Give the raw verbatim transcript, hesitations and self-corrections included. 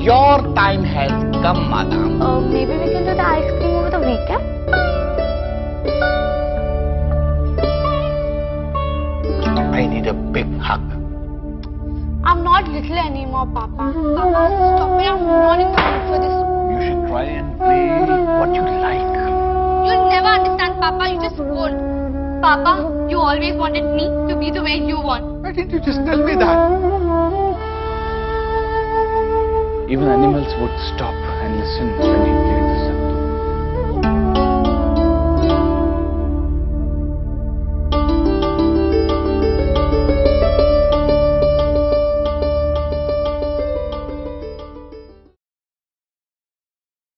Your time has come, madam. Uh, maybe we can do the ice cream over the weekend? I need a big hug. I'm not little anymore, Papa. Papa, stop it. I'm not in the mood for this. You should try and play what you like. You'll never understand, Papa. You just won't. Papa, you always wanted me to be the way you want. Why didn't you just tell me that? Even animals would stop and listen when we play.